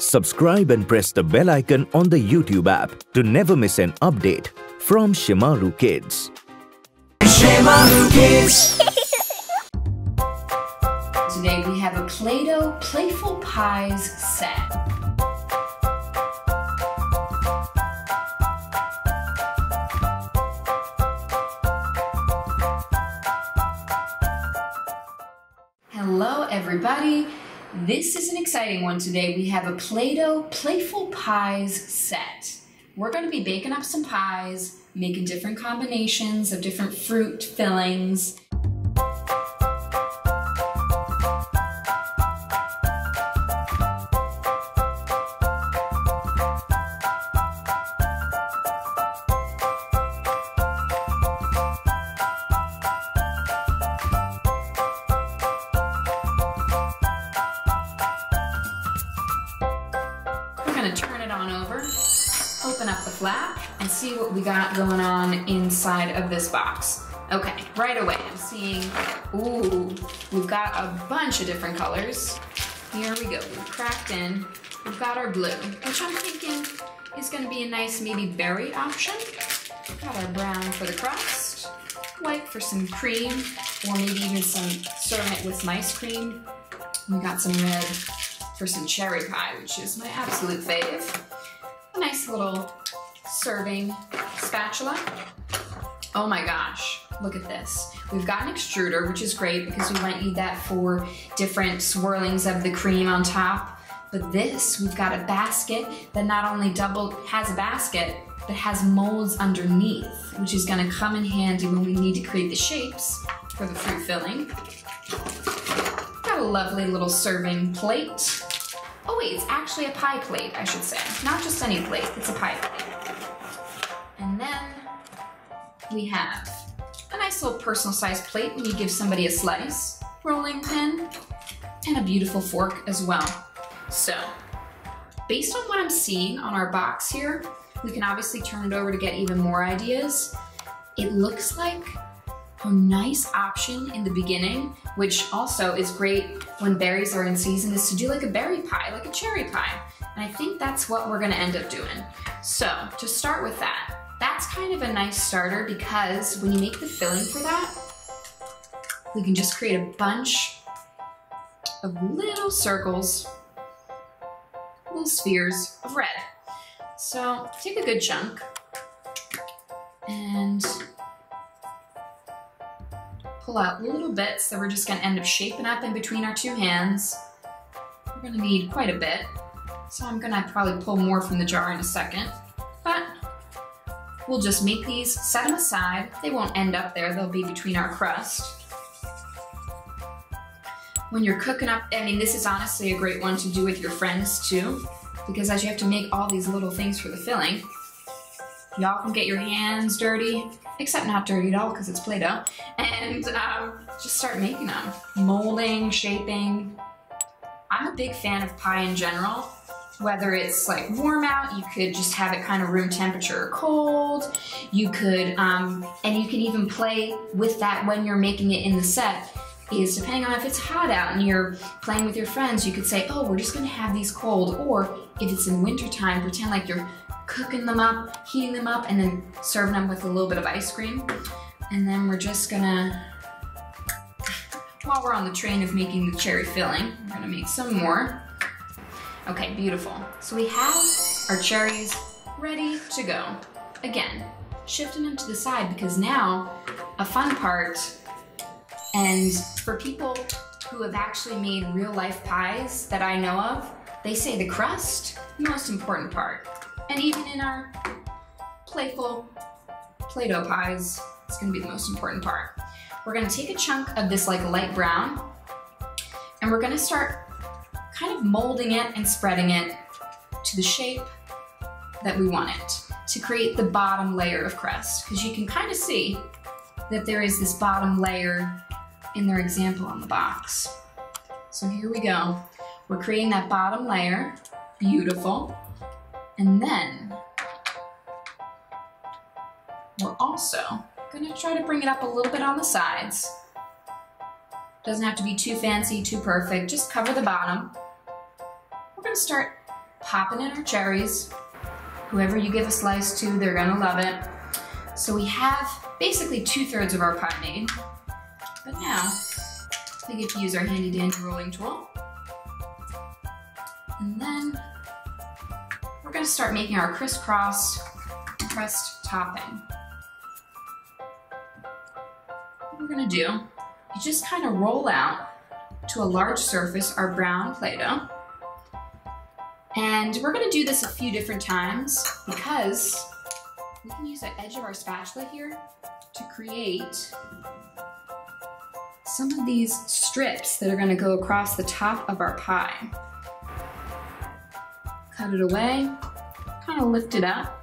Subscribe and press the bell icon on the YouTube app to never miss an update from Shemaroo Kids. Shemaroo Kids! Today we have a Play-Doh Playful Pies set. Hello everybody! This is an exciting one today. We have a Play-Doh Playful Pies set. We're going to be baking up some pies, making different combinations of different fruit fillings. We're going to turn it on over, open up the flap, and see what we got going on inside of this box. Okay, right away I'm seeing, ooh, we've got a bunch of different colors. Here we go, we've cracked in. We've got our blue, which I'm thinking is going to be a nice maybe berry option. We've got our brown for the crust, white for some cream, or maybe even serving it with some ice cream. We got some red for some cherry pie, which is my absolute fave. A nice little serving spatula. Oh my gosh, look at this. We've got an extruder, which is great because we might need that for different swirlings of the cream on top. But this, we've got a basket that not only has a basket, but has molds underneath, which is gonna come in handy when we need to create the shapes for the fruit filling. Got a lovely little serving plate. Oh wait, it's actually a pie plate, I should say. Not just any plate, it's a pie plate. And then we have a nice little personal sized plate when you give somebody a slice, rolling pin, and a beautiful fork as well. So, based on what I'm seeing on our box here, we can obviously turn it over to get even more ideas. It looks like a nice option in the beginning, which also is great when berries are in season, is to do like a berry pie, like a cherry pie. And I think that's what we're gonna end up doing. So to start with that, that's kind of a nice starter because when you make the filling for that, we can just create a bunch of little circles, little spheres of red. So take a good chunk and pull out little bits that we're just gonna end up shaping up in between our two hands. We're gonna need quite a bit, so I'm gonna probably pull more from the jar in a second, but we'll just make these, set them aside. They won't end up there, they'll be between our crust. When you're cooking up, I mean, this is honestly a great one to do with your friends too, because as you have to make all these little things for the filling, y'all can get your hands dirty, except not dirty at all because it's Play-Doh, and just start making them. Molding, shaping. I'm a big fan of pie in general. Whether it's like warm out, you could just have it kind of room temperature or cold. You could, and you can even play with that when you're making it in the set, is depending on if it's hot out and you're playing with your friends, you could say, oh, we're just gonna have these cold, or if it's in wintertime, pretend like you're cooking them up, heating them up, and then serving them with a little bit of ice cream. And then we're just gonna, while we're on the train of making the cherry filling, we're gonna make some more. Okay, beautiful. So we have our cherries ready to go. Again, shifting them to the side because now a fun part, and for people who have actually made real life pies that I know of, they say the crust, the most important part. And even in our playful Play-Doh pies, it's gonna be the most important part. We're gonna take a chunk of this like light brown, and we're gonna start kind of molding it and spreading it to the shape that we want it to create the bottom layer of crust. Because you can kind of see that there is this bottom layer in their example on the box. So here we go. We're creating that bottom layer, beautiful. And then we're also gonna try to bring it up a little bit on the sides. Doesn't have to be too fancy, too perfect, just cover the bottom. We're gonna start popping in our cherries. Whoever you give a slice to, they're gonna love it. So we have basically 2/3 of our pie made. But now, we get to use our handy dandy rolling tool. And then, we're gonna start making our crisscross pressed topping. What we're gonna do, you just kind of roll out to a large surface our brown Play-Doh. And we're gonna do this a few different times because we can use the edge of our spatula here to create some of these strips that are gonna go across the top of our pie. Cut it away, kind of lift it up.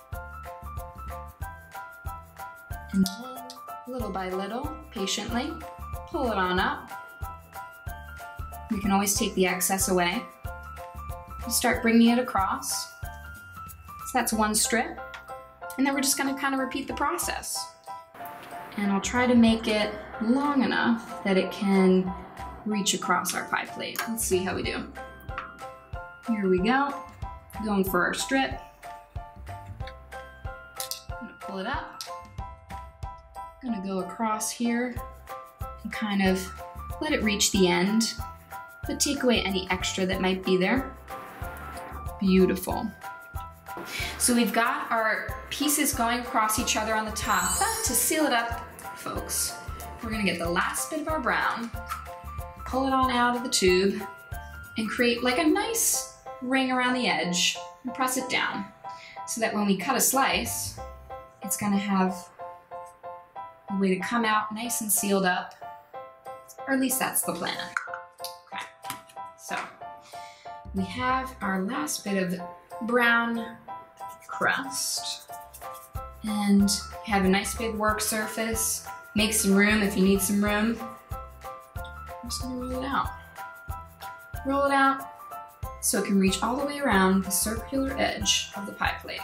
And then, little by little, patiently, pull it on up. We can always take the excess away. And start bringing it across. So that's one strip. And then we're just gonna kind of repeat the process. And I'll try to make it long enough that it can reach across our pie plate. Let's see how we do. Here we go. Going for our strip. I'm gonna pull it up. I'm gonna go across here and kind of let it reach the end, but take away any extra that might be there. Beautiful. So we've got our pieces going across each other on the top, but to seal it up, folks, we're gonna get the last bit of our brown, pull it on out of the tube, and create like a nice ring around the edge and press it down so that when we cut a slice, it's gonna have a way to come out nice and sealed up, or at least that's the plan. Okay, so we have our last bit of brown crust and have a nice big work surface. Make some room if you need some room. I'm just gonna roll it out. Roll it out so it can reach all the way around the circular edge of the pie plate.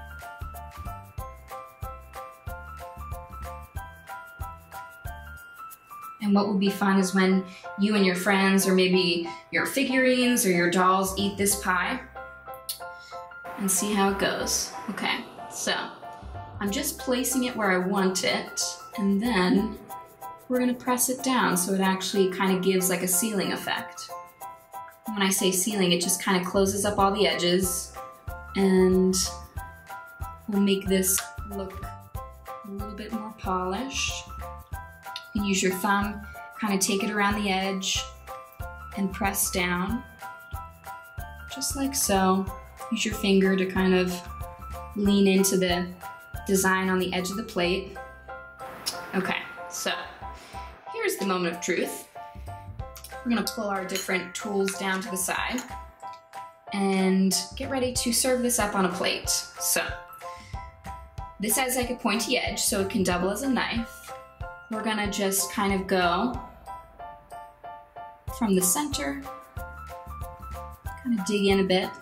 And what will be fun is when you and your friends or maybe your figurines or your dolls eat this pie and see how it goes. Okay, so I'm just placing it where I want it, and then we're gonna press it down so it actually kind of gives like a sealing effect. When I say sealing, it just kind of closes up all the edges and will make this look a little bit more polished. You can use your thumb, kind of take it around the edge and press down, just like so. Use your finger to kind of lean into the design on the edge of the plate. Okay, so here's the moment of truth. We're gonna pull our different tools down to the side and get ready to serve this up on a plate. So this has like a pointy edge so it can double as a knife. We're gonna just kind of go from the center, kind of dig in a bit,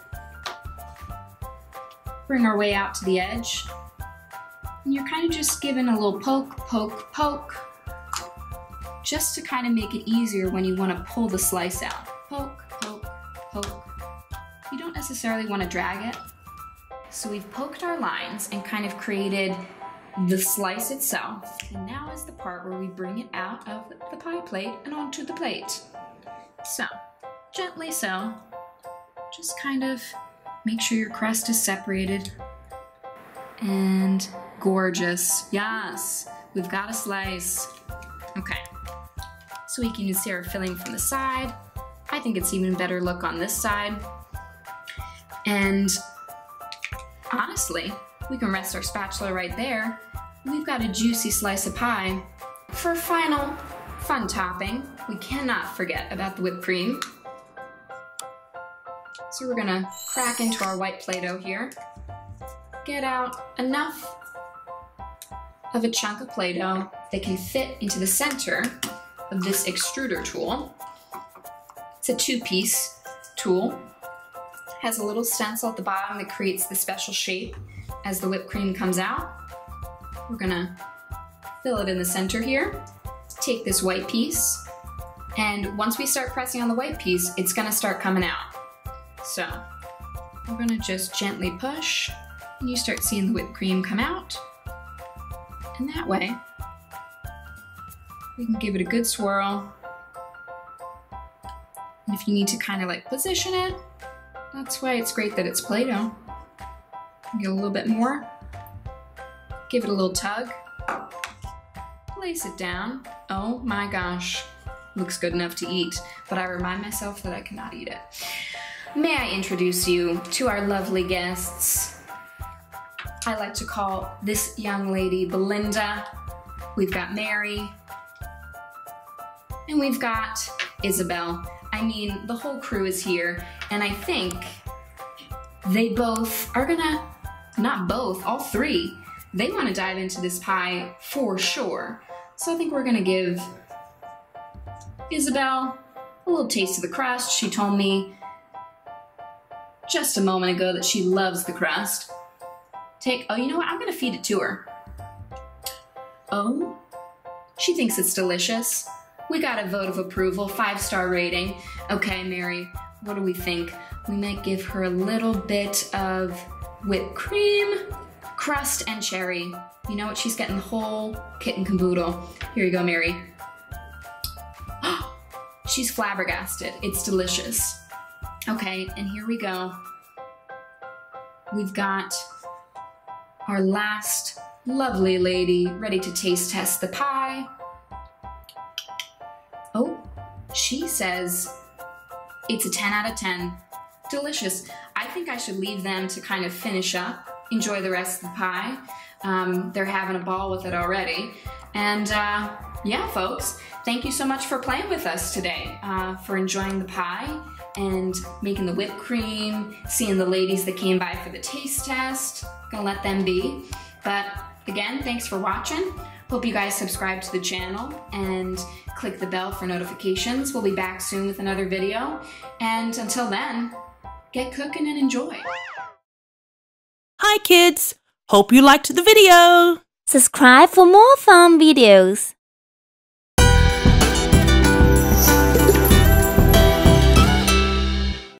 bring our way out to the edge, and you're kind of just giving a little poke, poke, poke, just to kind of make it easier when you want to pull the slice out. Poke, poke, poke. You don't necessarily want to drag it. So we've poked our lines and kind of created the slice itself. And now is the part where we bring it out of the pie plate and onto the plate. So, gently so, just kind of make sure your crust is separated. And gorgeous. Yes, we've got a slice. Okay, so we can see our filling from the side. I think it's even better look on this side. And honestly, we can rest our spatula right there. We've got a juicy slice of pie. For final fun topping, we cannot forget about the whipped cream. So we're gonna crack into our white Play-Doh here. Get out enough of a chunk of Play-Doh that can fit into the center of this extruder tool. It's a 2-piece tool. Has a little stencil at the bottom that creates the special shape as the whipped cream comes out. We're gonna fill it in the center here. Take this white piece, and once we start pressing on the white piece, it's gonna start coming out. So, we're gonna just gently push, and you start seeing the whipped cream come out. And that way, we can give it a good swirl. And if you need to kind of like position it, that's why it's great that it's Play-Doh. Get a little bit more. Give it a little tug. Place it down. Oh my gosh. Looks good enough to eat, but I remind myself that I cannot eat it. May I introduce you to our lovely guests? I like to call this young lady Belinda. We've got Mary. And we've got Isabel. I mean, the whole crew is here, and I think they both are gonna, not both, all three, they want to dive into this pie for sure. So I think we're gonna give Isabel a little taste of the crust. She told me just a moment ago that she loves the crust. Oh, you know what? I'm gonna feed it to her. Oh, she thinks it's delicious. We got a vote of approval, 5-star rating. Okay, Mary, what do we think? We might give her a little bit of whipped cream, crust, and cherry. You know what? She's getting the whole kit and caboodle. Here you go, Mary. She's flabbergasted. It's delicious. Okay, and here we go. We've got our last lovely lady ready to taste test the pie. Oh, she says it's a 10 out of 10. Delicious. I think I should leave them to kind of finish up, enjoy the rest of the pie. They're having a ball with it already. And yeah, folks, thank you so much for playing with us today, for enjoying the pie and making the whipped cream, seeing the ladies that came by for the taste test. Gonna let them be. But again, thanks for watching. Hope you guys subscribe to the channel and click the bell for notifications. We'll be back soon with another video. And until then, get cooking and enjoy. Hi kids! Hope you liked the video! Subscribe for more fun videos.